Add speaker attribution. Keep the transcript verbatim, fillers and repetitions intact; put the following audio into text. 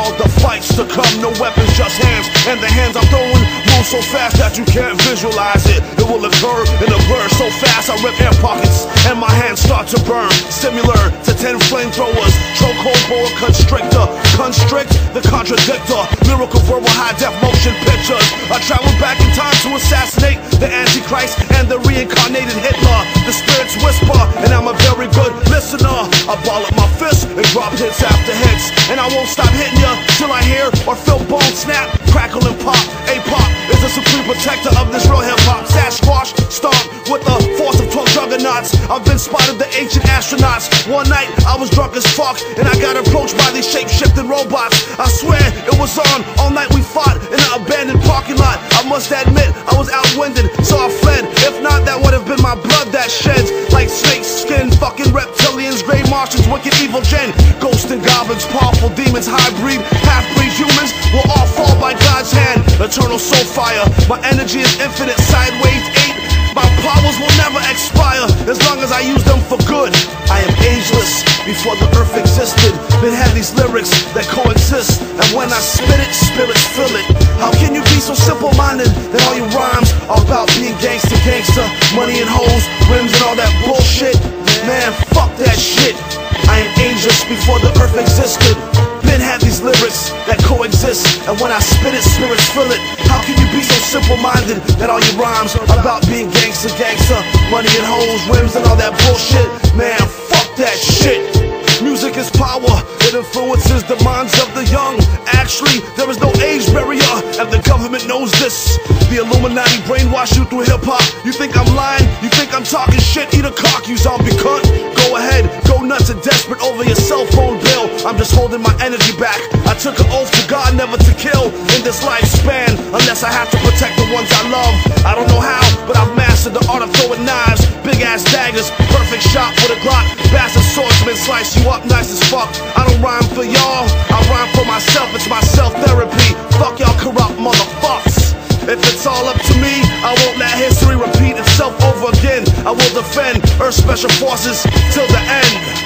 Speaker 1: all the fights to come. No weapons, just hands, and the hands I'm throwing move so fast that you can't visualize it. It will occur in a blur so fast I rip air pockets and my hands start to burn. Similar to ten flamethrowers, chokehold boa constrictor, constrict the contradictor. Lyrical verbal high def motion pictures. I travel back in time to assassinate the Antichrist and the reincarnated Hitler. The spirits whisper and I'm a very good listener. I ball up my fist and drop hits after hits, and I won't stop hitting ya till I hear or feel bones snap, crackle and pop. A-pop is the supreme protector of this real hip-hop. Sasquatch stomp with the force of twelve juggernauts. I've been spotted the ancient astronauts. One night I was drunk as fuck and I got approached by these shape-shifting robots. I swear it was on all night. We fought in an abandoned parking lot. I must admit I was outwinded, so I fled. If not, that would have been my blood that sheds like snake skin. Fucking reptilians, grey Martians, wicked evil gen, ghosts and goblins, powerful demons, hybrid, half-breed humans will all fall by God's hand. Eternal soul fire, my energy is infinite, sideways eight. My powers will never expire as long as I use them for good. I am ageless before the earth existed. Been had these lyrics that coexist, and when I spit it, spirits feel it. How can you be so simple-minded that all your rhymes are about being gangster, gangster, money and hoes, rims and all that bullshit? Man, fuck that shit. I am ageless before the earth existed. Been had these lyrics that coexist, and when I spit it, spirits feel it. How can you be so simple-minded that all your rhymes are about being gangster, gangster, money and hoes, rims and all that bullshit? Man, fuck that shit. Music is power, it influences the minds of the young. Actually, there is no age barrier, and the government knows this. The Illuminati brainwash you through hip-hop. You think I'm lying? You think I'm talking shit? Eat a cock, you zombie cunt. Go ahead, go nuts and desperate over your cell phone bill. I'm just holding my energy back. I took an oath to God never to kill in this lifespan, unless I have to protect the ones I love. I don't know how, but I've mastered the art of throwing knives, big-ass daggers, perfect shot with a Glock. Bastard swordsman slice you up nice as fuck. I don't rhyme for y'all, I rhyme for myself. It's my self-therapy. Fuck y'all corrupt motherfuckers. If it's all up to me, I won't let history repeat itself over again. I will defend Earth Special Forces till the end.